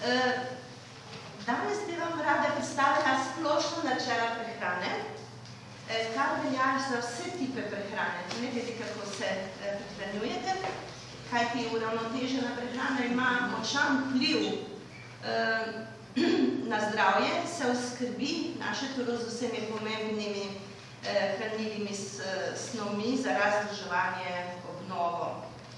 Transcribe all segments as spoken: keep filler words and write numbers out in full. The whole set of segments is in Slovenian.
Danes bi vam rada predstavila splošno načela prehrane, kar velja za vse tipe prehrane, ne glede kako se prehranjujete, kajti uravnotežena prehrana ima močan vpliv na zdravje, se oskrbi naše telo z vsemi pomembnimi hranljivimi snovmi za razloževanje, obnovo.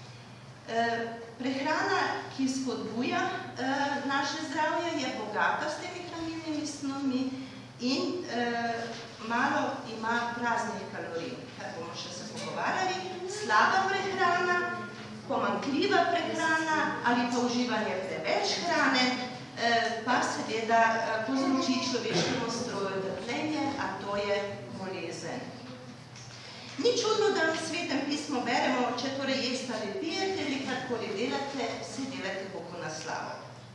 Prehrana, ki spodbuja naše zdravje, je bogata s temi hranljivimi snovmi in malo ima praznih kalorij, kar bomo še se pogovarjali. Slaba prehrana, pomanjkljiva prehrana ali pa uživanje preveč hrane, pa seveda povzroči človeškemu stroju trpljenje, a to je bolezen. Ni čudno, da v Svetem pismu beremo, če torej jeste ali pijete ali karkoli delate, vse delate Bogu na slavo.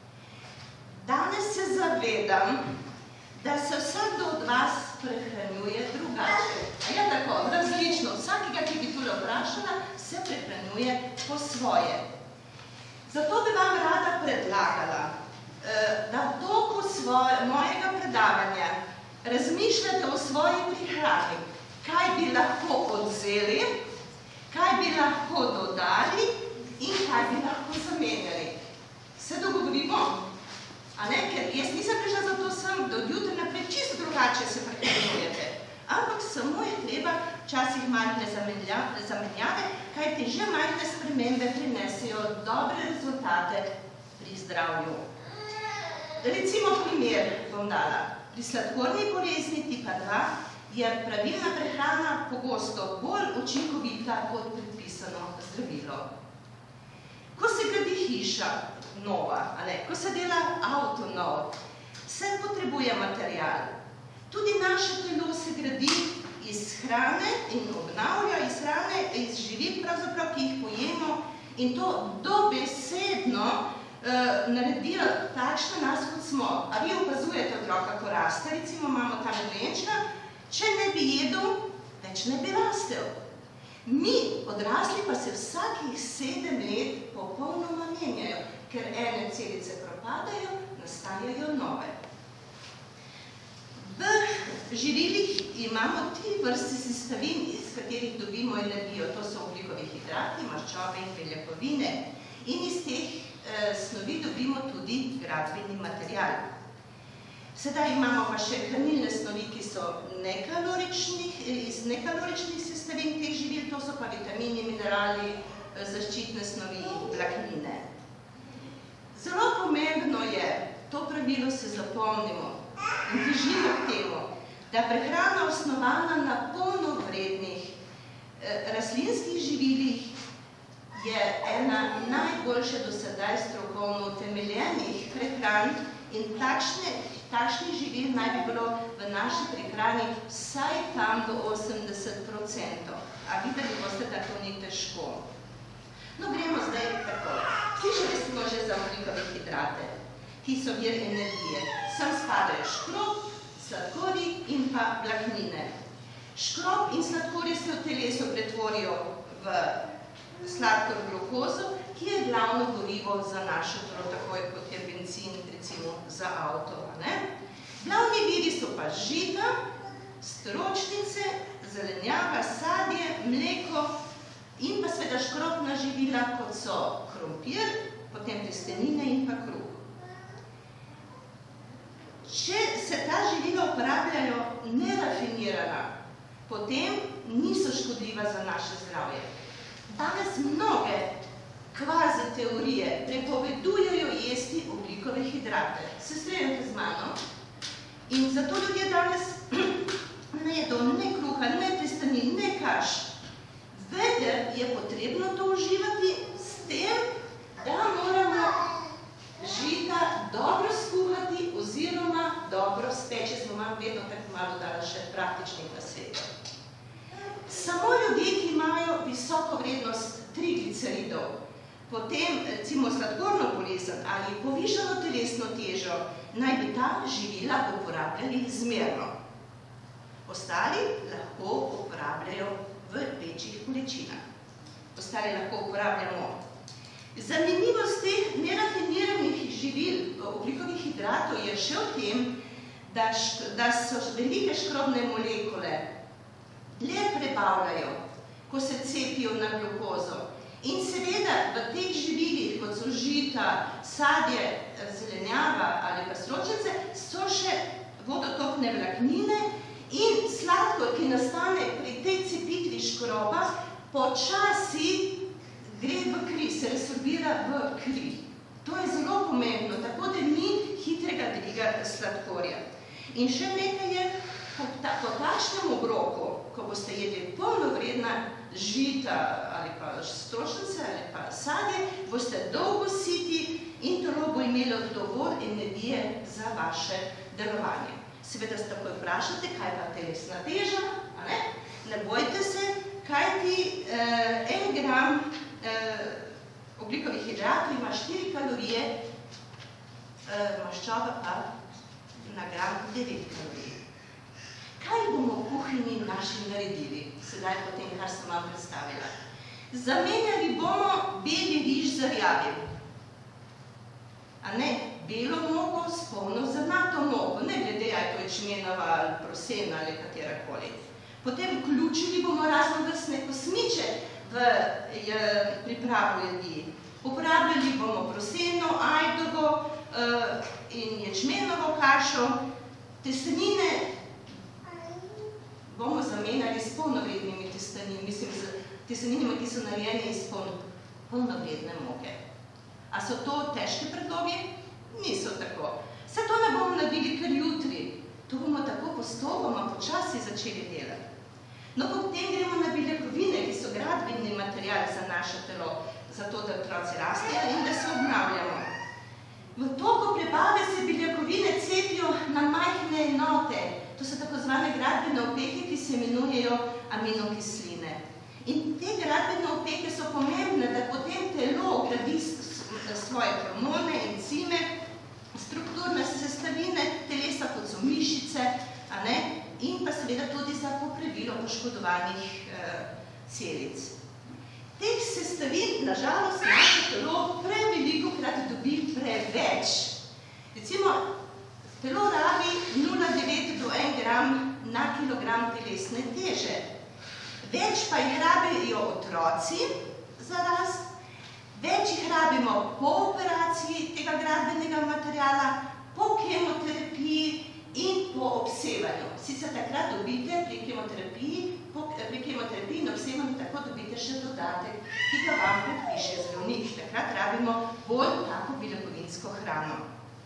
Danes se zavedam, da se vsakdo od vas prehranjuje drugače. A ja, tako, različno. Vsakega, ki bi tule vprašala, se prehranjuje po svoje. Zato bi vam rada predlagala, da v toku mojega predavanja razmišljate o svoji prehrani, kaj bi lahko odzeli, kaj bi lahko dodali in kaj bi lahko zamenjali. Se dogovorimo? A ne? Ker jaz nisem prišla zato sem, da od jutra naprej čisto drugače se prehranjujete. Ampak samo je treba včasih majhne zamenjave, kajti že majhne spremembe prinesejo dobre rezultate pri zdravju. Recimo primer bom dala. Pri sladkorni bolezni tipa dva je pravilna prehrana pogosto bolj učinkovita kot predpisano zdravilo. Ko se gradi hiša nova, ko se dela avto nov, se potrebuje material. Tudi naše telo se gradi iz hrane in obnavlja iz hrane, iz živil pravzaprav, ki jih pojemo in to dobesedno naredijo takšne nas, kot smo. A vi opazujete otroka, ko raste, recimo imamo tam dojenčka, če ne bi jedel, več ne bi rastel. Mi, odrasli, pa se vsakih sedem let popolnoma menjajo, ker ene celice propadajo, nastajajo nove. V živilih imamo tri vrste sestavin, iz katerih dobimo energijo. To so ogljikovi hidrati, maščobe in beljakovine. In iz teh snovi dobimo tudi gradbeni material. Sedaj imamo pa še hranilne snovi, ki so iz nekaloričnih sestavin teh živil, to so pa vitamini, minerali, zaščitne snovi in vlaknine. Zelo pomembno je, to pravilo se zapomnimo in težimo k temu, da prehrana osnovana na polnovrednih rastlinskih živilih je ena najboljše do sedaj strokovno utemeljenih prehran in takšnih živil naj bi bilo v naši prehrani vsaj tam do osemdeset procentov. A videli boste, da to ni težko. No, gremo zdaj tako. Slišali smo že za ogljikove hidrate, ki so vir energije. Sem spadajo škrob, sladkorji in pa vlaknine. Škrob in sladkorji se v telesu pretvorijo v sladkor glukozo, ki je glavno gorivo za naše telo, tako kot je bencin, recimo za avto. Glavni viri so pa žita, stročnice, zelenjava, sadje, mleko in pa seveda škrobna živila, kot so krompir, potem testenine in pa kruh. Če se ta živila uporabljajo nerafinirana, potem niso škodljiva za naše zdravje. Danes mnoge kvazi teorije prepovedujejo jesti ogljikove hidrate. Se strinjate z mano? In zato ljudje danes ne jedo ne kruha, ne testenin, ne kaš. Vendar je potrebno to uživati s tem, da moramo žita dobro skuhati oziroma dobro speči. Smo vam vedno tako malo dali še praktičnih nasvetov. Samo ljudje, ki imajo visoko vrednost trigliceridov, potem recimo sladkorno bolezen ali povišano telesno težo, naj bi ta živila uporabljali zmerno. Ostali lahko uporabljajo v večjih količinah. Ostali lahko uporabljamo. Zanimivost teh nerafiniranih živil, ogljikovih hidratov je še v tem, da, da so velike škrobne molekule le prebavljajo, ko se cepijo na glukozo. In seveda v teh živilih, kot so žita, sadje, zelenjava ali pa stročnice, so še vodotokne vlaknine in sladkor, ki nastane pri tej cepitvi škroba, počasi gre v kri, se resorbira v kri. To je zelo pomembno, tako da ni hitrega dviga sladkorja. In še nekaj je, po, ta, po takšnem obroku, ko boste jedli polnovredna žita ali pa stročnice ali pa sadje, boste dolgo siti in telo bo imelo dovolj energije za vaše delovanje. Seveda se takoj vprašate, kaj pa telesna teža, a ne? Ne bojte se, kajti eh, en gram eh, ogljikovih hidratov ima štiri kalorije, eh, maščoba pa na gram devet kalorij. Kaj bomo v kuhinji naši naredili, sedaj po tem, kar sem vam predstavila? Zamenjali bomo beli riž za rjavim. A ne, belo mogo s polno zrnato mogo, ne glede, ali to je ječmenova ali prosena ali katerakoli. Potem vključili bomo raznovrstne kosmiče v pripravo jedi. Uporabljali bomo proseno, ajdovo uh, in ječmenovo kašo. Testenine bomo zamenjali s polnovrednimi testenimi, mislim, z testeninami, ki so narejene iz polnovredne moke. A so to težki predlogi? Niso tako. Vse to ne bomo naredili kar jutri. To bomo tako postopoma, počasi začeli delati. No, potem gremo na beljakovine, ki so gradbeni material za naše telo, zato da otroci rastejo in da se obnavljamo. V toku prebave se beljakovine cepijo na majhne enote. To so tako zvane gradbene opeke, ki se imenujejo aminokisline. In te gradbene opeke so pomembne, da potem telo gradi svoje hormone, encime, strukturne sestavine telesa, kot so mišice, a ne? In pa seveda tudi za popravilo poškodovanih eh, celic. Teh sestavin, nažalost, naše telo preveliko krat dobi preveč. Recimo, telo rabi nula celih devet do en gram na kilogram telesne teže. Več pa jih rabijo otroci za rast, več jih rabimo po operaciji tega gradbenega materiala, po kemoterapiji in po obsevanju. Sicer takrat dobite pri kemoterapiji, pri kemoterapiji in obsevanju tako dobite še dodatek, ki ga vam predpiše zdravnik. Takrat rabimo bolj tako beljakovinsko hrano.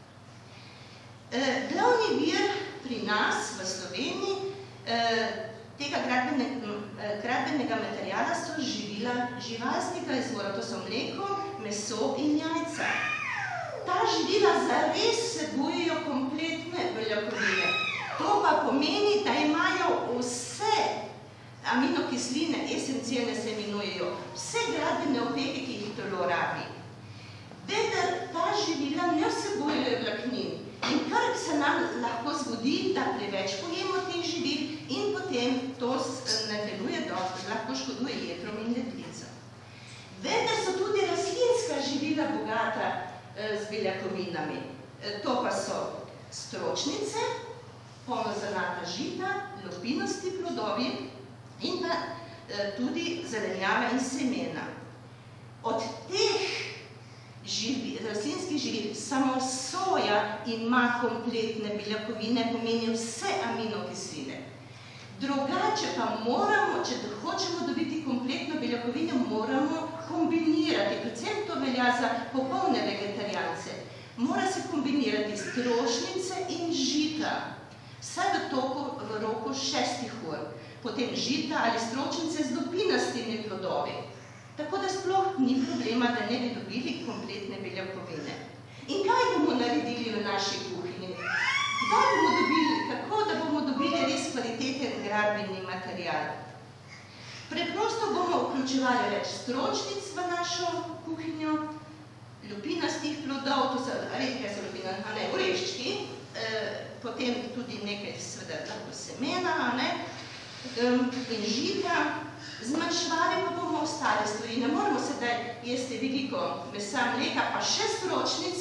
E, glavni vir pri nas v Sloveniji e, tega gradbenega, gradbenega materijala so živila živalskega izvora, to so mleko, meso in jajca. Ta živila zares vsebujejo kompletne beljakovine. To pa pomeni, da imajo vse aminokisline, esencialne se imenujejo, vse gradbene opeke, ki jih telo rabi. Vendar ta živila ne vsebujejo vlaknin. In kar se nam lahko zgodi, da preveč pojemo teh živil in potem to ne deluje dobro, lahko škoduje jetrom in ledvicam. Vendar so tudi rastlinska živila bogata z beljakovinami. To pa so stročnice, polnozrnata žita, lupinasti plodovi in pa tudi zelenjava in semena. Od teh živil, rastlinskih živil samo soja ima kompletne beljakovine, pomeni vse aminokisline. Drugače pa moramo, če hočemo dobiti kompletno beljakovine, moramo kombinirati, predvsem to velja za popolne vegetarijance. Mora se kombinirati stročnice in žita, vsaj v toku v roku šestih ur. Potem žita ali stročnice z lupinastimi plodovi. Tako da sploh ni problema, da ne bi dobili kompletne beljakovine. In kaj bomo naredili v naši kuhinji? Kaj bomo dobili, kako da bomo dobili res kvaliteten gradbeni material? Preprosto bomo vključevali več stročnic v našo kuhinjo, lupinastih plodov, to so redke so lupina, a ne, oreščki, potem tudi nekaj seveda lahko semena, a ne, in žita. Zmanjševali pa bomo ostale stvari. Ne moramo sedaj jesti veliko mesa, mleka, pa še stročnice,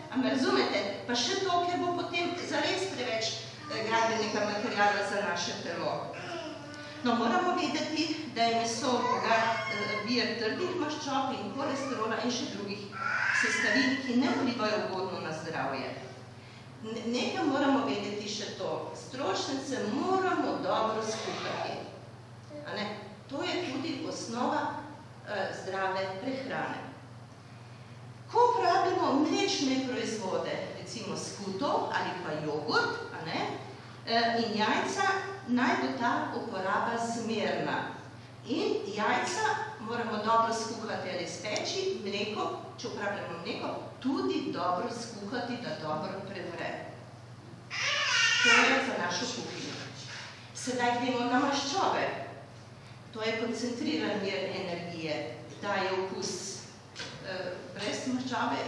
A me razumete? Pa še to, ker bo potem zares preveč gradbenega materiala za naše telo. No, moramo vedeti, da je meso bogat vir trdih maščob in holesterola in še drugih sestavin, ki ne vplivajo ugodno na zdravje. Nekaj moramo vedeti še to. Stročnice moramo dobro skuhati. To je tudi osnova zdrave prehrane. Ko uporabljamo mlečne proizvode, recimo skuto ali pa jogurt in jajca, naj bo ta uporaba zmerna. In jajca moramo dobro skuhati ali speči, mleko, če uporabljamo mleko, tudi dobro skuhati, da dobro prevre. To je za našo kuhinjo. Sedaj gremo na maščobe. To je koncentriran vir energije, daje okus. Brez maščobe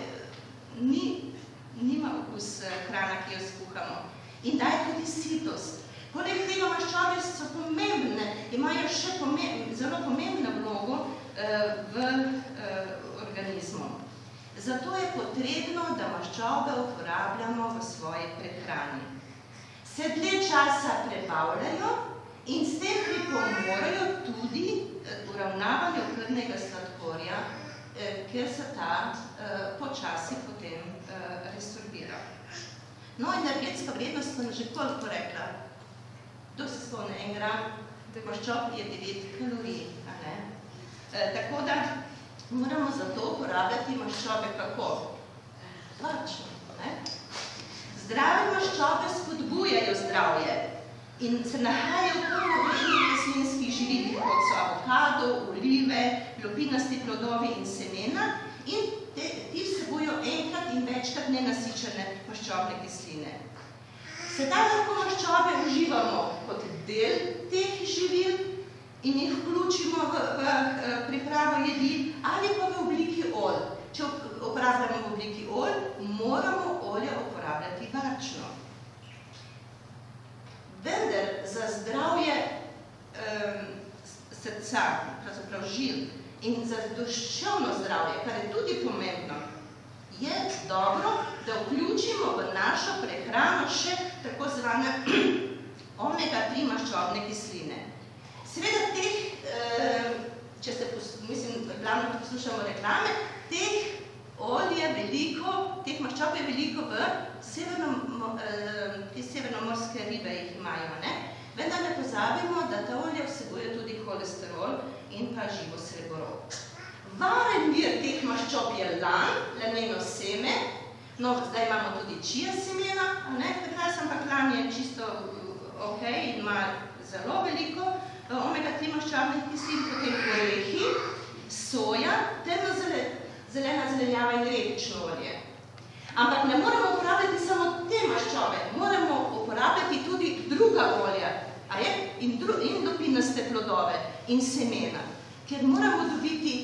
nima okus hrana, ki jo skuhamo. In daje tudi sitost. Poleg tega maščobe so pomembne, imajo še zelo pomembno vlogo v organizmu. Zato je potrebno, da maščobe uporabljamo v svoji prehrani. Se dlje časa prebavljajo in s tem pripomorejo tudi uravnavanju krvnega sladkorja, ker se ta počasi potem resorbira. No, energetska vrednost sem že koliko rekla. Kdo se spomne, en gram maščob je devet kalorij. Tako da moramo zato uporabljati maščobe kako? Varčno. Zdrave maščobe spodbujajo zdravje in se nahajajo v polnovrednih rastlinskih živilih, kot so avokado, olive, lupinasti plodovi in semena, in ti vsebujejo enkrat in večkrat nenasičene maščobne kisline. Sedaj lahko maščobe uživamo kot del teh živil in jih vključimo v pripravo jedi ali pa v obliki olj. Če uporabljamo v obliki olj, moramo olje uporabljati varčno. Vendar za zdravje srca, pravzaprav žil, in za duševno zdravje, kar je tudi pomembno, je dobro, da vključimo v našo prehrano še tako zvane omega tri maščobne kisline. Seveda teh, če se, mislim, glavno poslušamo reklame, teh olj je veliko, teh maščob je veliko v severnomorske ribe jih imajo, ne? Vendar ne pozabimo, da ta olja vsebuje tudi holesterol in pa živo srebro. Varen vir teh maščob je lan, laneno seme, no, zdaj imamo tudi čija semena, pri nas, ampak lan je čisto ok in ima zelo veliko omega tri maščobnih kislin, potem orehi, soja, temno zelena zelenjava in repično olje. Ampak ne moramo uporabljati samo te maščobe, moramo uporabljati tudi druga olja, in lupinaste plodove in semena, ker moramo dobiti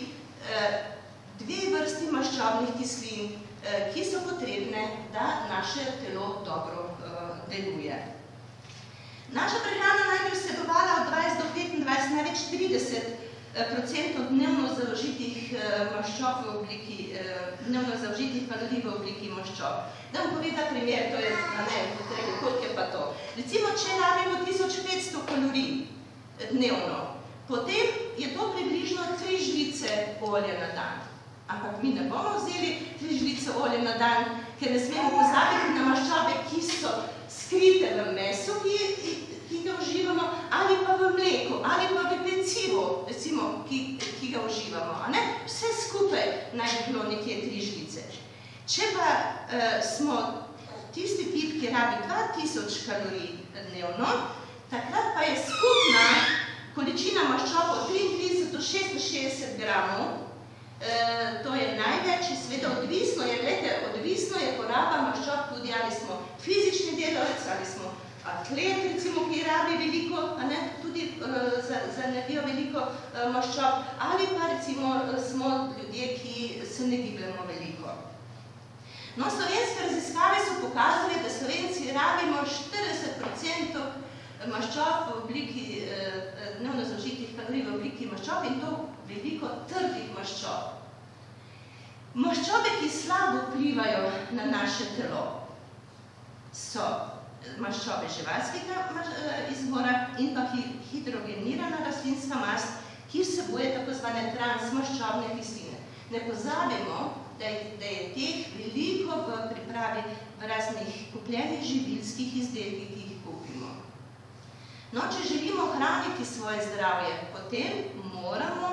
dve vrsti maščobnih kislin, ki so potrebne, da naše telo dobro deluje. Naša prehrana naj bi vsebovala od dvajset do petindvajset, največ trideset procentov dnevno zaužitih maščob v obliki, dnevno zaužitih kalorij v obliki maščob. Da vam poveda primer, to je, ne, koliko je pa to. Recimo, če rabimo tisoč petsto kalorij dnevno, potem je to približno tri žlice olja na dan. Ampak mi ne bomo vzeli tri žlice olja na dan, ker ne smemo pozabiti na maščobe, ki so skrite v mesu, ki ga uživamo, ali pa v mleku, ali pa v pecivu, recimo, ki ga uživamo. Vse skupaj naj bi bilo nekje tri žlice. Če pa smo tisti tip, ki rabi dva tisoč kalorij dnevno, takrat pa je skupna količina maščob od triintrideset do šestinšestdeset gramov, to je največ, seveda odvisno je, gledajte, odvisno je poraba maščob tudi, ali smo fizični delavec, ali smo atlet, recimo, ki rabi veliko, tudi za energijo veliko maščob, ali pa recimo smo ljudje, ki se ne gibljamo veliko. No, slovenske raziskave so pokazali, da Slovenci rabimo štirideset procentov maščob v obliki, dnevno zaužitih kalorij v obliki maščob in to veliko trdih maščob. Maščobe, ki slabo vplivajo na naše telo, so maščobe živalskega izvora in pa hidrogenirana rastlinska mast, ki vsebuje tako zvane transmaščobne kisline. Ne pozabimo, da je teh veliko v pripravi v raznih kupljenih živilskih izdelkih, ki jih kupimo. No, če želimo ohraniti svoje zdravje, potem moramo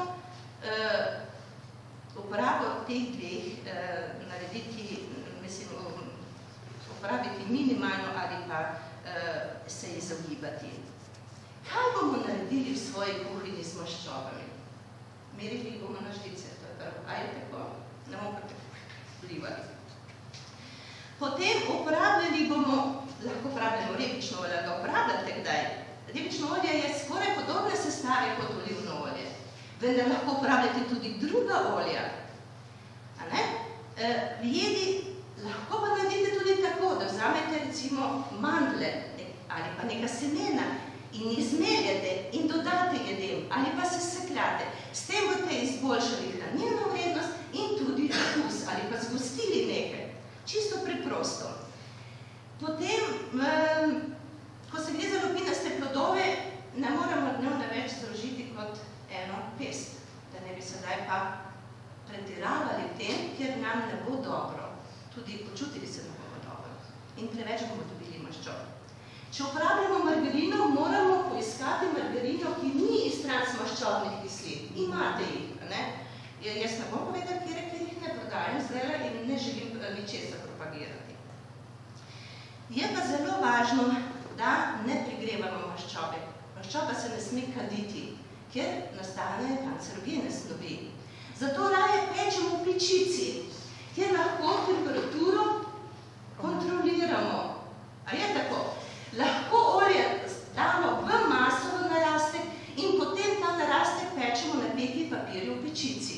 uporabo teh dveh narediti, mislim, uporabiti minimalno ali pa se izogibati. Kaj bomo naredili v svoji kuhinji s maščobami? Merili bomo na žlice, to je prvo. A je tako? Ne bomo pa tako vplivali. Potem uporabljali bomo, lahko uporabljamo repično olje, ga uporabljate kdaj? Repično olje je skoraj podobne sestave kot olivno olje. Vendar lahko uporabljate tudi druga olja. V jedi lahko pa naredite tudi tako, da vzamete recimo mandle ali pa neka semena in izmeljete in dodate jedem ali pa se sekljate. S tem boste izboljšali hranilno vrednost in tudi okus ali pa zgostili nekaj. Čisto preprosto. Potem, ko se gre za lupinaste plodove, ne moramo dnevno več združiti kot eno pest, da ne bi sedaj pa pretiravali v tem, ker nam ne bo dobro. Tudi počutili se ne bomo dobro. In preveč bomo dobili maščob. Če uporabljamo margarino, moramo poiskati margarino, ki ni iz transmaščobnih kislin. Imate jih, ne? Jaz ne bom povedala, ker jih ne prodajam zdajle in ne želim ničesar propagirati. Je pa zelo važno, da ne pregrevamo maščobe. Maščoba se ne sme kaditi, ker nastanejo kancerogene snovi. Zato raje pečemo v pečici, kjer lahko temperaturo kontroliramo. A je tako? Lahko olje damo v maso v narastek in potem ta narastek pečemo na peki papirju v pečici.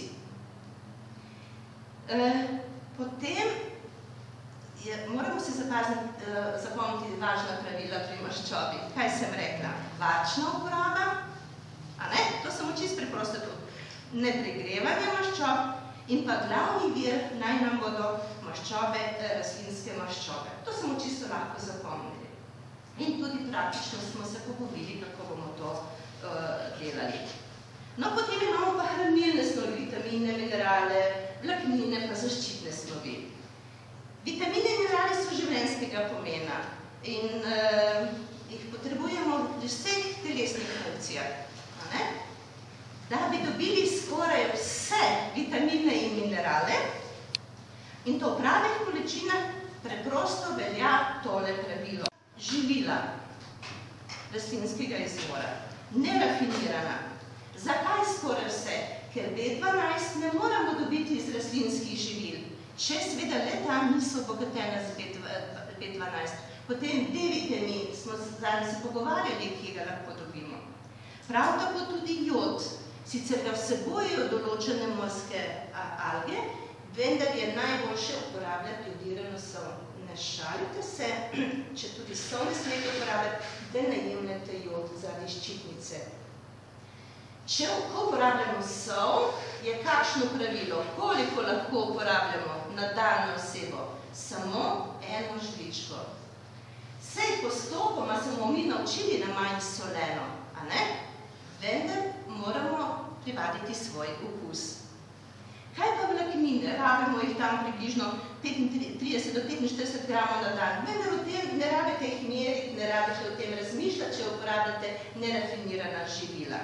Potem moramo se zapomniti važna pravila pri maščobi. Kaj sem rekla? Varčna uporaba, a ne? To samo čisto preprosto tudi. Nepregrevanje maščob in pa glavni vir naj nam bodo maščobe, rastlinske maščobe. To smo čisto lahko zapomnili. In tudi praktično smo se pogovorili, kako bomo to delali. No, potem imamo pa hranilne snovi, vitamine, minerale, vlaknine pa zaščitne snovi. Vitamine in minerali so življenjskega pomena in jih potrebujemo v vseh telesnih funkcijah. Da bi dobili skoraj vse vitamine in minerale in to v pravih količinah, preprosto velja tole pravilo. Živila rastlinskega izvora, nerafinirana. Zakaj skoraj vse? Ker B dvanajst ne moramo dobiti iz rastlinskih živil, če seveda le tam niso obogatena z B dvanajst. Potem D-vitamin, smo zadnji se pogovarjali, kje ga lahko dobimo. Prav tako tudi jod. Sicer ga vsebujejo določene morske alge, vendar je najboljše uporabljati jodirano sol. Ne šalite se, če tudi sol ne smete uporabljati, da ne jemljete jod zaradi ščitnice. Če uporabljamo sol, je kakšno pravilo, koliko lahko uporabljamo na dan na osebo? Samo eno žličko. Sej postopoma se bomo mi naučili na manj soleno, a ne? Vendar moramo privaditi svoj okus. Kaj pa vlaknine? Rabimo jih tam približno trideset do petinštirideset gramov na dan. Vendar v tem ne rabite jih meriti, ne rabite o tem razmišljati, če uporabljate nerafinirana živila.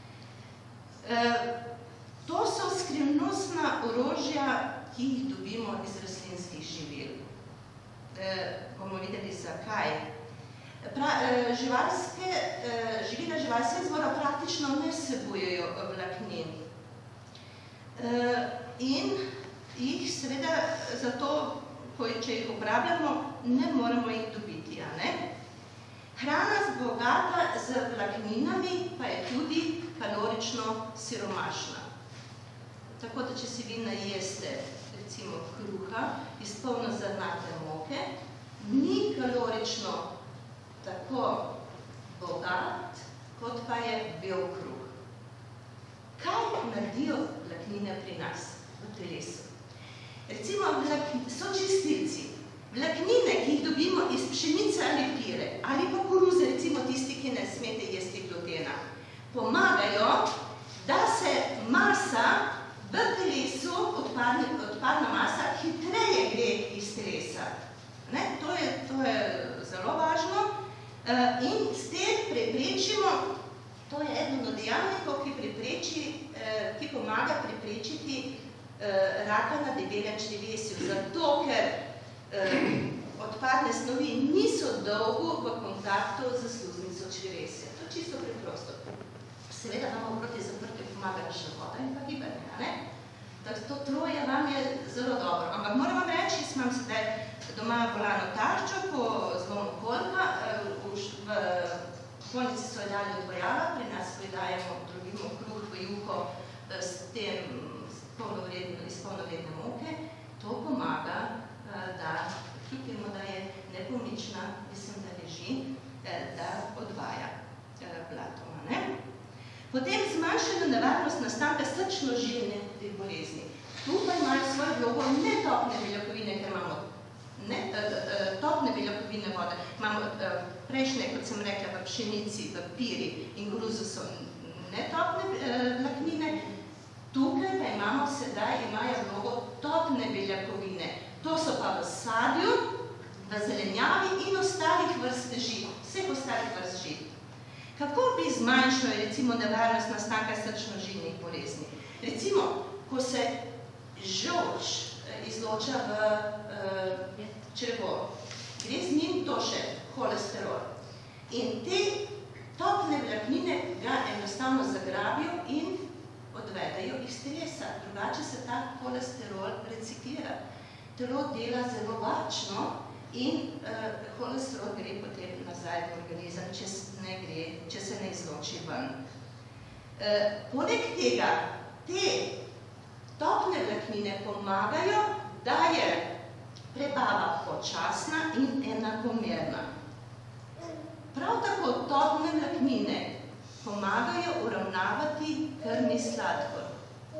To so skrivnostna orožja, ki jih dobimo iz rastlinskih živil. Bomo videli, zakaj. Živila živalskega izvora praktično ne vsebujejo vlaknin. In jih seveda zato, če jih uporabljamo, ne moramo jih dobiti. Hrana bogata z vlakninami pa je tudi kalorično siromašna. Tako da, če si vi najeste recimo kruha iz polnozrnate moke, ni kalorično tako bogat, kot pa je bel kruh. Kaj naredijo vlaknine pri nas v telesu? Recimo so čistilci. Vlaknine, ki jih dobimo iz pšenice ali pire, ali pa koruze, recimo tisti, ki ne smete jesti glutena, pomagajo, da se masa v telesu, odpadna masa, hitreje gre iz telesa. To je zelo važno in s tem preprečimo, to je eden od dejavnikov, ki pomaga preprečiti raka na debelem črevesju, zato ker odpadne snovi niso dolgo v kontaktu z sluznico črevesja. To je čisto preprosto. Seveda nam proti zaprtju pomaga še voda in pa gibanje, ne? To troje vam je zelo dobro. Ampak moram vam reči, jaz imam sedaj doma bolano tarčo po zlomu kolka, v bolnici so dali odvojala, pri nas pridajamo, drugimo kruh v juho s tem iz polnovredne moke. To pomaga, da kljub temu, da je nepomična, mislim, da leži, da odvaja blatoma, ne? Potem zmanjšana nevarnost nastanka srčno-žilne bolezni. Tu pa imajo svojo vlogo ne topne beljakovine, ker imamo topne beljakovine vode. Imamo prejšnje, kot sem rekla, v pšenici, v piri in gruzu so netopne vlaknine. Tukaj pa imamo sedaj, imajo vlogo topne beljakovine. To so pa v sadju, v zelenjavi in ostalih vrst žit, vseh ostalih vrst žit. Kako bi zmanjšali, recimo, nevarnost nastanka srčno-žilnih bolezni? Recimo, ko se žolč izloča v črevo, gre z njim to še holesterol. In te topne vlaknine ga enostavno zagrabijo in odvedajo iz telesa. Drugače se ta holesterol reciklira. Telo dela zelo varčno in holesterol gre potem nazaj v organizem, če se ne izloči ven. Poleg tega, te topne vlaknine pomagajo, da je prebava počasna in enakomerna. Prav tako topne vlaknine pomagajo uravnavati krvni sladkor.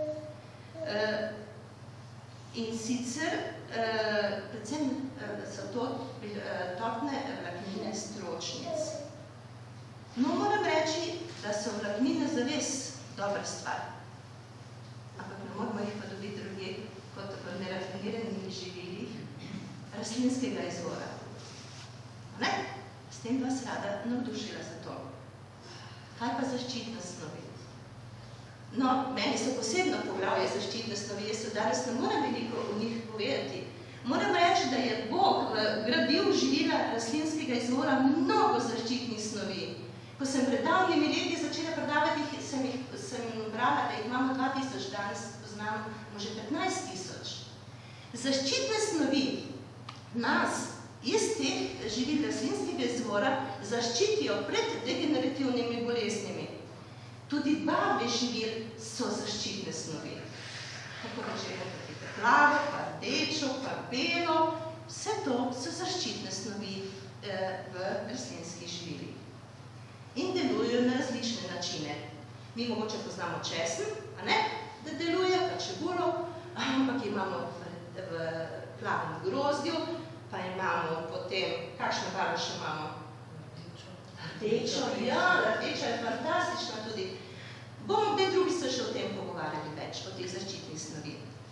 In sicer, predvsem so to topne vlaknine stročnic. No, moram reči, da so vlaknine zares dobra stvar. Ampak ne moramo jih pa dobiti drugje, kot v nerafiniranih živilih rastlinskega izvora. Ne? S tem vas rada navdušila za to. Kaj pa zaščitna snovi? No, meni so posebno poglavje zaščitne snovi, jaz danes ne moram veliko o njih povedati. Moram reči, da je Bog gradil živila rastlinskega izvora mnogo zaščitnih snovi. Ko sem pred davnimi leti začela predavati, sem brala, da jih imamo dva tisoč, danes poznamo že petnajst tisoč. Zaščitne snovi nas iz teh živil rastlinskega izvora zaščitijo pred degenerativnimi boleznimi. Tudi barve živil so zaščitne snovi. Kako da že imate plavo, pa rdečo, pa belo, vse to so zaščitne snovi v rastlinskih živilih. In delujejo na različne načine. Mi mogoče poznamo česen, a ne, da deluje, pa čebulo, ampak imamo v plavem grozdju, pa imamo potem, kakšno barvo še imamo? Rdečo, ja, rdeča je fantastična tudi. Bomo kdaj drugi se še o tem pogovarjali več, o teh zaščitnih snovi.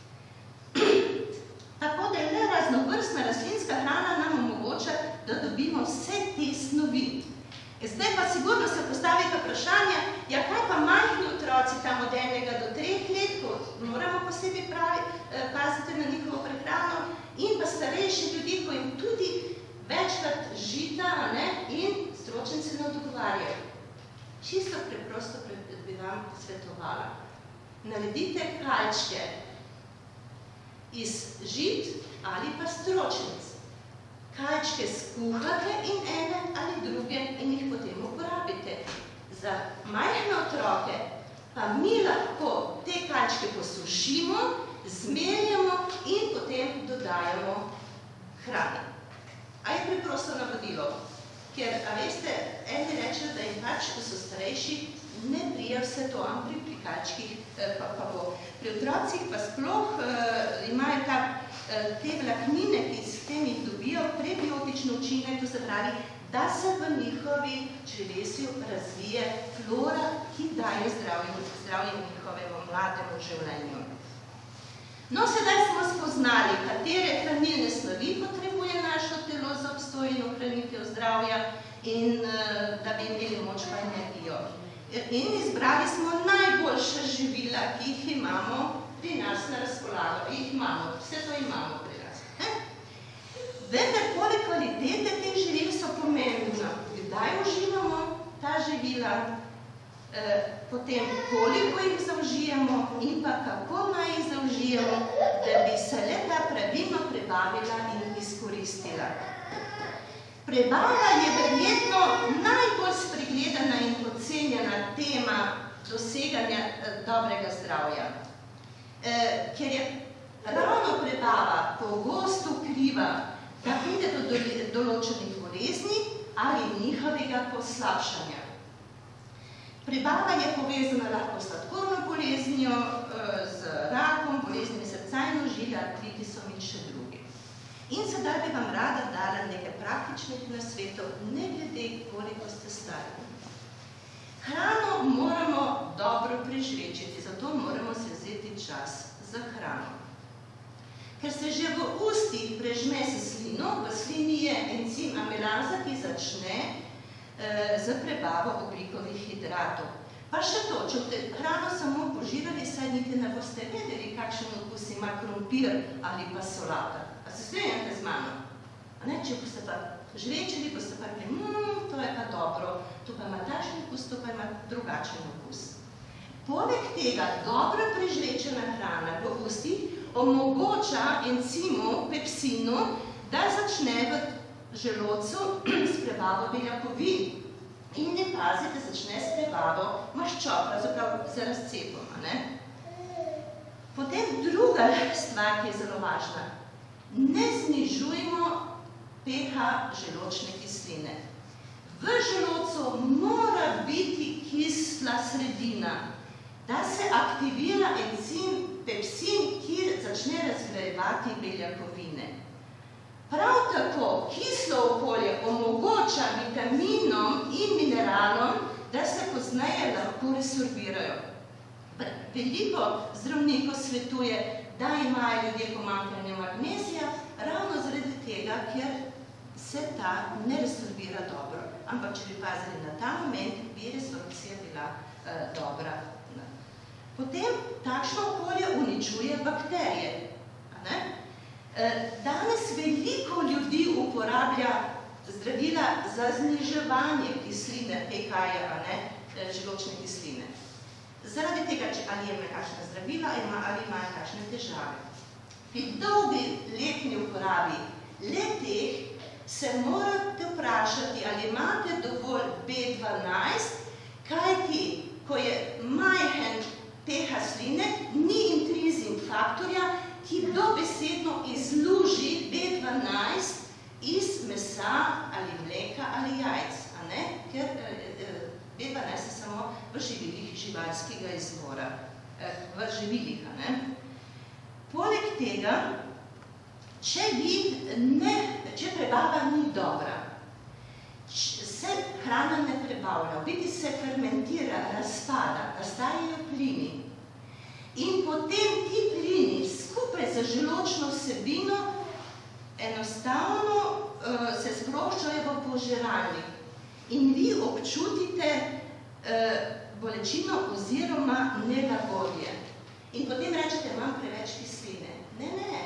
Tako da le raznovrstna rastlinska hrana nam omogoča, da dobimo vse te snovi. Zdaj pa sigurno se postavite vprašanje, ja, kaj pa majhni otroci tam od enega do treh let, ko moramo posebej paziti na njihovo prehrano, in pa starejši ljudi, ko jim tudi večkrat žita in stročnice ne odgovarjajo. Čisto preprosto bi vam svetovala. Naredite kalčke iz žit ali pa stročnic. Kalčke skuhate in ene ali druge in jih potem uporabite. Za majhne otroke pa mi lahko te kalčke posušimo, zmeljamo in potem dodajamo hrane. A je preprosto navodilo? Ker, a veste, eni rečejo, da jim pač, ko so starejši, ne prija vse to, ampak pri kalčkih pa bo. Pri otrocih pa sploh imajo ta te vlaknine, ki s tem jih dobijo, prebiotični učinek, to se pravi, da se v njihovi črevesju razvije flora, ki daje zdravje njihovemu mlademu življenju. No, sedaj smo spoznali, katere hranilne snovi potrebuje naše telo za obstoj in ohranitev zdravja in da bi imeli moč pa energijo. In izbrali smo najboljša živila, ki jih imamo pri nas na razpolago. Jih imamo, vse to imamo pri nas. Vendar, poleg kvalitete teh živil so pomembna. Kdaj uživamo ta živila, potem koliko jih zaužijemo in pa kako naj jih zaužijemo, da bi se le-ta pravilno prebavila in izkoristila. Prebava je verjetno najbolj spregledana in podcenjena tema doseganja dobrega zdravja. Ker je ravno prebava pogosto kriva, da pride do določenih bolezni ali njihovega poslabšanja. Prebava je povezana lahko s sladkorno boleznijo, z rakom, boleznimi srca in ožilja, artritisom in še drugi. In sedaj bi vam rada dala nekaj praktičnih nasvetov, ne glede, koliko ste stari. Hrano moramo dobro prežvečiti, zato moramo se vzeti čas za hrano. Ker se že v ustih prežme s slino, v slini je encim amilaza, ki začne z prebavo ogljikovih hidratov. Pa še to, če boste hrano samo požirali, saj niti ne boste vedeli, kakšen okus ima krompir ali pa solata. A se strenjate z mano? Če boste pa žvečili, boste pa rekli, mmm, to je pa dobro, to pa ima takšen okus, to pa ima drugačen okus. Poleg tega, dobro prežvečena hrana v ustih omogoča encimu pepsinu, da začne v želodcu s prebavo beljakovin. In ne pazite, začne s prebavo maščob, pravzaprav z razcepom. Potem druga stvar, ki je zelo važna. Ne znižujmo pH želodčne kisline. V želodcu mora biti kisla sredina, da se aktivira encim pepsin, ki začne razgrajevati beljakovine. Prav tako kislo okolje omogoča vitaminom in mineralom, da se pozneje lahko resorbirajo. Veliko zdravnikov svetuje, da imajo ljudje pomanjkanje magnezija, ravno zaradi tega, ker se ta ne resorbira dobro. Ampak, če bi pazili na ta moment, bi resorbcija bila dobra. Potem takšno okolje uničuje bakterije. Danes veliko ljudi uporablja zdravila za zniževanje kisline, pH-ja, želodčne kisline. Zaradi tega, če ali jemlje kakšna zdravila ali imajo kakšne težave. Pri dolgi letni uporabi le-teh se morate vprašati, ali imate dovolj B dvanajst, kajti, ko je majhen pH sline, ni intrinzin faktorja, ki dobesedno izluži B dvanajst iz mesa ali mleka ali jajc, ker B dvanajst je samo v živilih živalskega izvora, v živilih. Poleg tega, če prebava ni dobra, se hrana ne prebavlja, v biti se fermentira, razpada, nastajajo plini. In potem ti plini skupaj z želodčno vsebino enostavno se sproščajo v požiralnik. In vi občutite bolečino oziroma nelagodje. In potem rečete, imam preveč kisline. Ne, ne.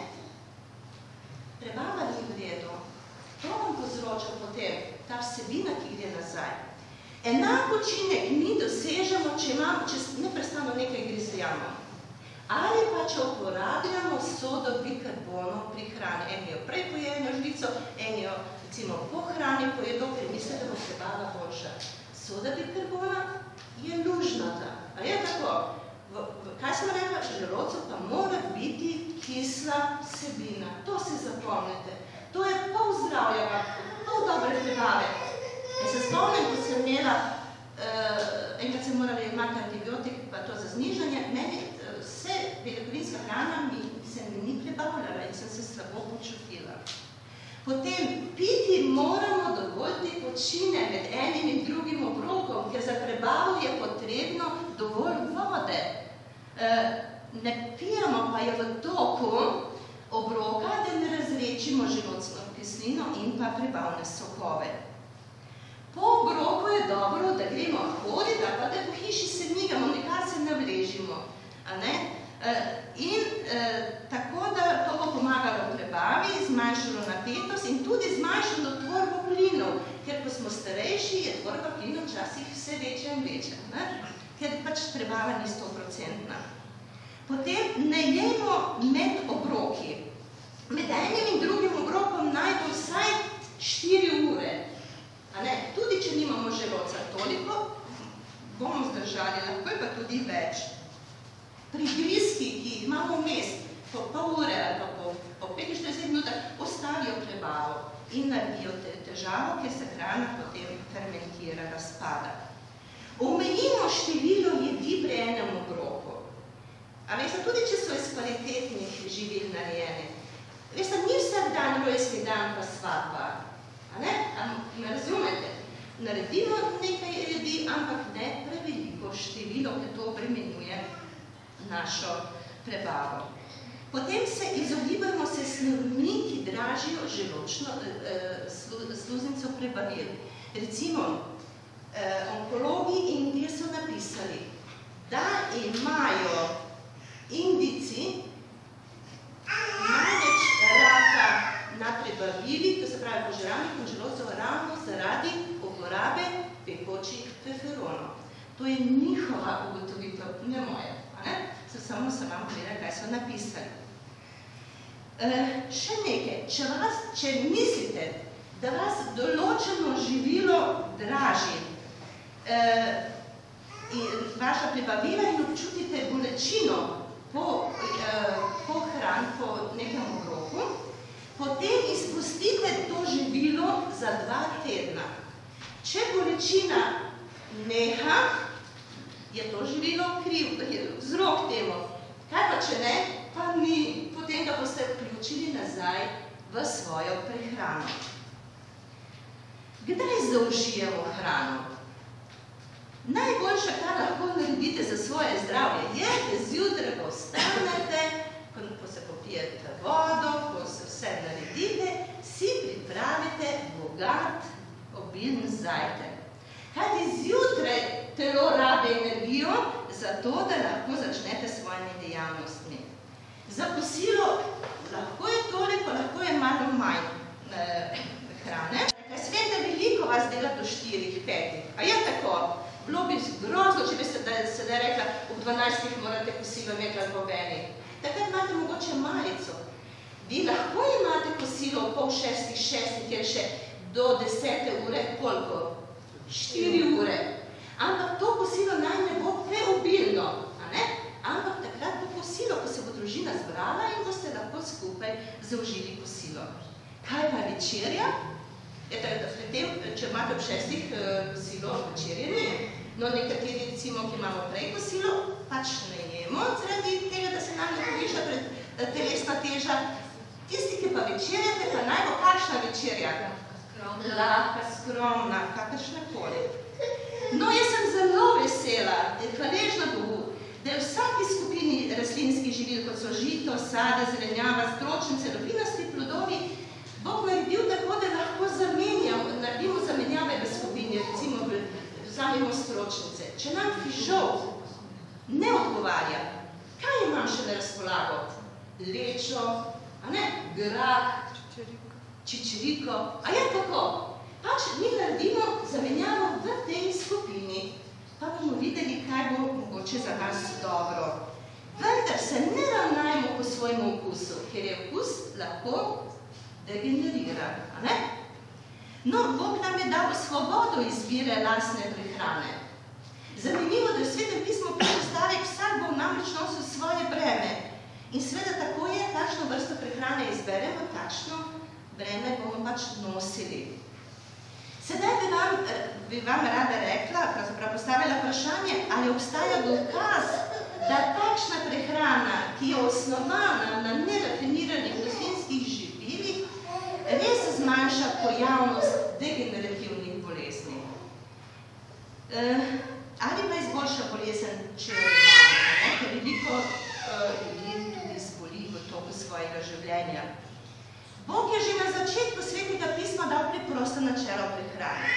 Prebava ni v redu. To vam povzroča potem ta vsebina, ki gre nazaj. Enak učinek mi dosežemo, če neprestano nekaj grizljamo. Ali pa, če uporabljamo sodo bikarbono pri hrani. Eni jo prej pojejo na žlico, eni jo recimo po hrani pojedo, ker misle, da bo prebava boljša. Soda bikarbona je lužnata. A je tako? Kaj smo rekla? V želodcu pa mora biti kisla vsebina. To si zapomnite. To je pol zdravja, pol dobre prebave. In se spomnim, ko sem imela, enkrat sem morala imati antibiotik, pa to za znižanje, meni vse beljakovinska hrana se mi ni prebavljala in sem se bo počutila. Potem piti moramo dovolj tekočine med enim in drugim obrokom, ker za prebavo je potrebno dovolj vode. Ne pijemo pa je v toku obroka, da ne razrečimo želodčno kislino in pa prebavne sokove. Po obroku je dobro, da gremo hoditi, pa da po hiši se migamo, nekaj se ne vležimo. In tako, da to bo pomagalo prebavi, zmanjšalo napetost in tudi zmanjšalo tvorbo plinov, ker ko smo starejši, je tvorba plinov včasih vse večja in večja, ker pač prebava ni stoprocentna. Potem ne jemo med obroki. Med enim in drugim obrokom naj bo vsaj štiri ure. Tudi, če nimamo želodca toliko, bomo zdržali, lahko je pa tudi več. Prigrizki, ki jih imamo vmes, po pol ure ali pa po petinštirideset minut, ostavijo prebavo in naredijo težavo, ker se hrana potem fermentira, razpada. Omejimo število jedi pri enem obroku. A veste, tudi če so iz kvalitetnih živil narejene. Veste, ni vsak dan rojstni dan pa svadba. Me razumete? Naredimo nekaj jedi, ampak ne preveliko število, ker to obremenjuje našo prebavo. Potem se izogibamo se snovmi, ki dražijo želočno sluznico prebavil. Recimo, onkologi Indije so napisali, da imajo Indijci največ raka na prebavili, to se pravi požiralnikov želodcev, ravno zaradi uporabe pekočih feferonov. To je njihova ugotovitev, ne moja. Samo sem vam povedala, kaj so napisali. Še nekaj, če mislite, da vas določeno živilo draži vaša prebavila in občutite bolečino po hrani, po nekem obroku, potem izpustite to živilo za dva tedna. Če bolečina neha, je to živilo kriv, vzrok temu. Kaj pa če ne, pa ni, potem ga boste vključili nazaj v svojo prehrano. Kdaj zaužijemo hrano? Najboljše, kar lahko naredite za svoje zdravje, je, da zjutraj ko vstanete, ko se popijete vodo, ko se vse naredite, si pripravite bogat, obilen zajtrk. Kajti zjutraj telo rabi energijo, zato da lahko začnete s svojimi dejavnostmi. Za kosilo lahko je toliko, lahko je malo manj hrane. Jaz vem, da veliko vas dela do štirih, petih. A je tako? Bilo bi grozno, če bi se da rekla, ob dvanajstih morate kosilo imeti ali ob enih. Takrat imate mogoče malico. Vi lahko imate kosilo pol šestih, šestih, kjer še do desete ure, koliko? Štiri ure. Ampak to kosilo naj ne bo preobilno, ampak takrat bo kosilo, ko se bo družina zbrala in boste lahko skupaj zaužili kosilo. Kaj pa večerja? Če imate ob šestih kosilo, večerje ni. No, nekateri, recimo, ki imamo prej kosilo, pač ne jemo, zaradi tega, da se nam ne poviša telesna teža. Tisti, ki pa večerjate, pa naj bo kakšna večerja? Lahka, skromna, kakršna koli. No, jaz sem zelo vesela, hvaležna Bogu, da je v vsaki skupini rastlinskih živil, kot so žito, sade, zelenjava, stročnice, lupinasti plodovi, Bog naredil tako, da lahko naredimo zamenjave v skupini, recimo vzamemo stročnice. Če nam fižol ne odgovarja, kaj imam še na razpolago? Lečo, grah, čičeriko. A je tako? Pač mi naredimo zamenjavo v tej skupini, pa bomo videli, kaj bo mogoče za nas dobro. Vendar se ne ravnajmo po svojemu okusu, ker je okus lahko degenerira. No, Bog nam je dal svobodo izbire lastne prehrane. Zanimivo, da v Svetem pismu predpostavek vsak bo namreč nosil svoje breme. In seveda tako je, takšno vrsto prehrane izberemo, takšno breme bomo pač nosili. Sedaj bi vam rada rekla, pravzaprav postavila vprašanje, ali obstaja dokaz, da takšna prehrana, ki je osnovana na nerafiniranih rastlinskih zmanjša pojavnost degenerativnih bolezni. Ali pa izboljša bolezen, če jo imamo, ker veliko ljudi tudi zboli v toku svojega življenja. Bog je že na začetku Svetega pisma dal preprosto načelo prehrane.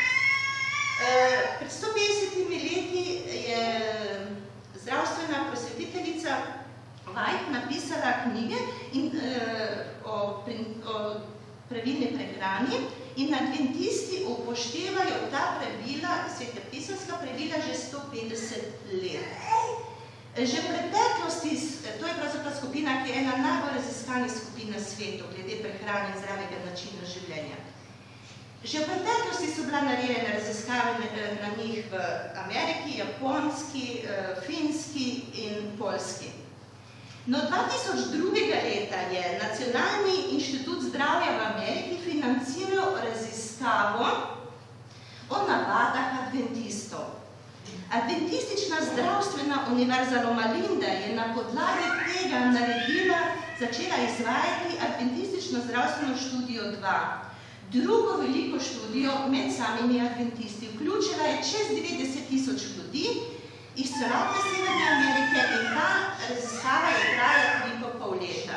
Pred sto petdesetimi leti je zdravstvena prosvetiteljica White napisala knjige in, o, o pravilni prehrani in adventisti upoštevajo ta pravila, svetopisemska pravila, že sto petdeset let. Že v preteklosti, to je pravzaprav skupina, ki je ena najbolj raziskanih skupin na svetu, glede prehrane in zdravega načina življenja. Že v preteklosti so bila narejene raziskave na njih v Ameriki, Japonski, Finski in Poljski. No, dva tisoč drugega leta je Nacionalni inštitut zdravja v Ameriki financiral raziskavo o navadah adventistov. Adventistična zdravstvena univerza Loma Linda je na podlagi tega naredila, začela izvajati adventistično zdravstveno študijo dva. Drugo veliko študijo med samimi adventisti. Vključila je čez devetdeset tisoč ljudi iz celotne Severne Amerike in ta raziskava je trajala tri pa pol leta.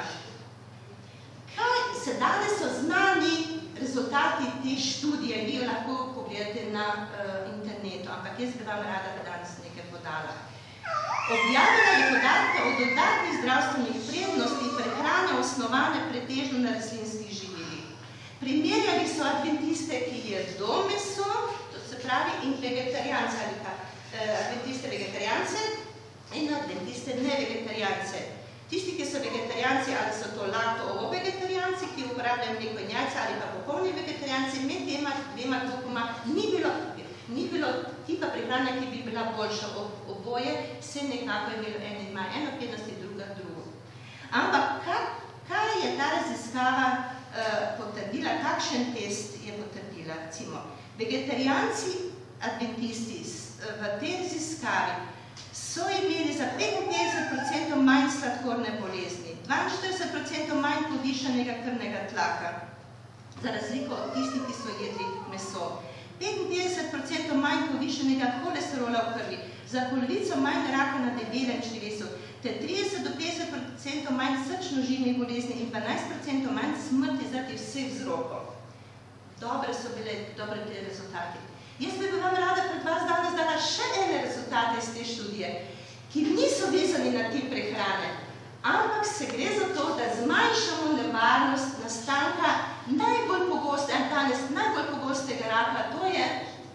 Kaj se danes so znani rezultati te študije, vi jo lahko pogledate na uh, internetu, ampak jaz bi vam rada danes nekaj podala. Objavila je podatke o dodatnih zdravstvenih prednostih prehrane osnovane pretežno na rastlinskih živilih. Primerjali so adventiste, ki jedo meso, to se pravi, in vegetarijance ali pa adventiste vegetarijance in adventiste nevegetarijanci. Tisti, ki so vegetarijanci, ali so to lakto-ovo-vegetarijanci, ki uporabljajo mleko in jajca, ali pa popolni vegetarijanci, med tema dvema grupama ni bilo, ni bilo tipa prehrane, ki bi bila boljša oboje, vse nekako je bilo eno ima eno prednosti, druga drugo. Ampak kaj je ta raziskava potrdila, kakšen test je potrdila? Recimo, vegetarijanci, adventisti v tej raziskavi so imeli za petinpetdeset procentov manj sladkorne bolezni, dvainštirideset procentov manj povišanega krvnega tlaka, za razliko od tistih, ki so jedli meso, petinpetdeset procentov manj povišanega holesterola v krvi, za polovico manj raka na debelem črevesu, ter trideset do petdeset procentov manj srčno-žilnih bolezni in dvanajst procentov manj smrti zaradi vseh vzrokov. Dobre so bile, dobre te rezultati. Jaz bi vam rada pred vas danes dala še ene rezultate iz te študije, ki niso vezani na tip prehrane, ampak se gre za to, da zmanjšamo nevarnost nastanka najbolj pogostega, danes najbolj pogostega raka, to je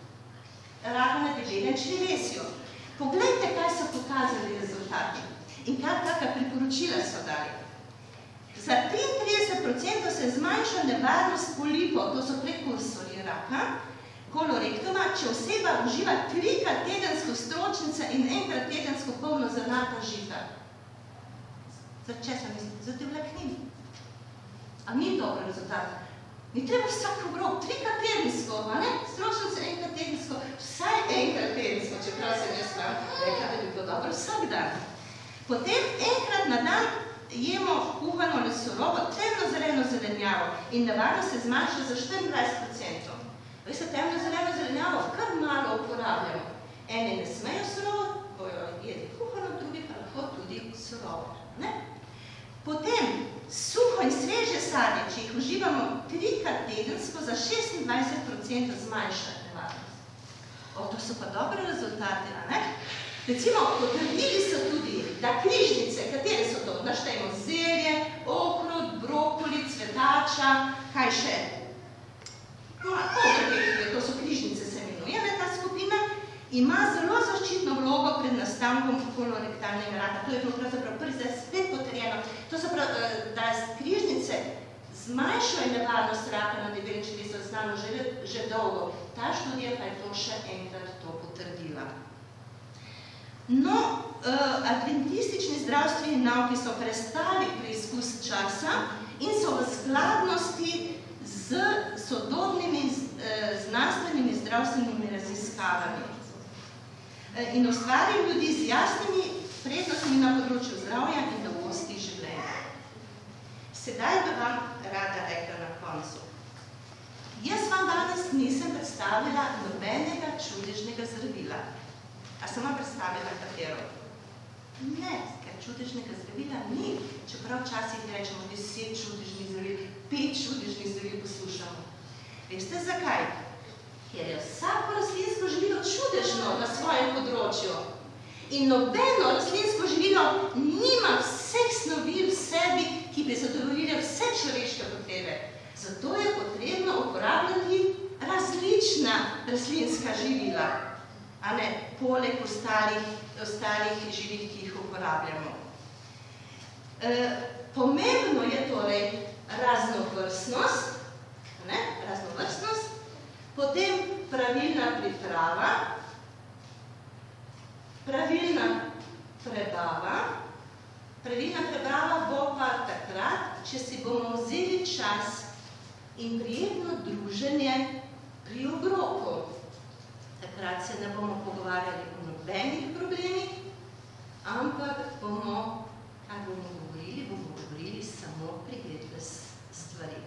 raka na debelem črevesju. Poglejte, kaj so pokazali rezultati in kakšna priporočila so dali. Za triintrideset procentov se zmanjša nevarnost polipov, to so prekursorji raka, kolorektoma, če oseba uživa trikrat tedensko stročnice in enkrat tedensko polno zrnata žita. Za česa mislim? Za te vlaknine. A ni dobro rezultat? Ni treba vsak obrok, trikrat tedensko, a ne? Stročnice enkrat tedensko, vsaj enkrat tedensko, čeprav se ne sram, rekla, da bi bilo dobro vsak dan. Potem enkrat na dan jemo kuhano ali surovo, temno-zeleno zelenjavo in nevarnost se zmanjša za štiriindvajset procentov. Veste, temno-zeleno zelenjavo kar malo uporabljamo. Eni ne smejo surovo, bojo jedli kuhano, drugi pa lahko tudi surovo. Potem suho in sveže sadje, če jih uživamo trikrat tedensko, za šestindvajset procentov zmanjša nevarnost. O, to so pa dobre rezultate, a ne? Recimo, potrdili so tudi, da križnice, katere so to? Naštejmo zelje, okrut, brokoli, cvetača, kaj še? To so križnice, se imenuje ta skupina, ima zelo zaščitno vlogo pred nastankom kolorektalnega raka. To je bilo pravzaprav prvi zdaj spet potrjeno. To so prav, da križnice zmanjšajo nevarnost raka na debelem črevesu, znano že dolgo. Ta študija pa je to še enkrat to potrdila. No, adventistični zdravstveni nauki so prestali preizkus časa in so v skladnosti z sodobnimi znanstvenimi zdravstvenimi raziskavami in ustvarili ljudi z jasnimi prednostmi na področju zdravja in dolgosti življenja. Sedaj bi vam rada rekla na koncu. predstavila nobenega čudežnega zdravila. A sem vam predstavila katero? Ne, ker čudežnega zdravila ni. Čeprav včasih rečemo deset čudežnih zdravil, pet čudežnih zdravil poslušamo. Veste zakaj? Ker je vsako rastlinsko živilo čudežno na svojem področju. In nobeno rastlinsko živilo nima vseh snovi v sebi, ki bi zadovoljile vse človeške potrebe. Zato je potrebno uporabljati različna rastlinska živila, a ne poleg ostalih, ostalih živil, ki jih uporabljamo. E, pomembno je torej raznovrstnost, ne, raznovrstnost, potem pravilna priprava, pravilna prebava. Pravilna prebava bo pa takrat, če si bomo vzeli čas in prijetno druženje pri obroku. Takrat se ne bomo pogovarjali o nobenih problemih, ampak bomo, kaj bomo govorili, bomo govorili samo prijetne stvari.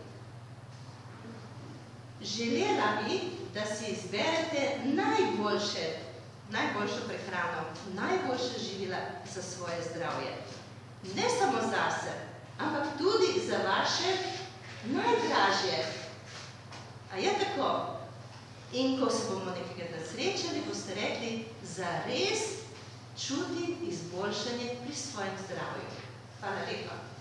Želela bi, da si izberete najboljše, najboljšo prehrano, najboljše živila za svoje zdravje. Ne samo zase, ampak tudi za vaše najdražje. A je tako? In ko se bomo nekega srečali, boste rekli, zares čutim izboljšanje pri svojem zdravju. Hvala lepa.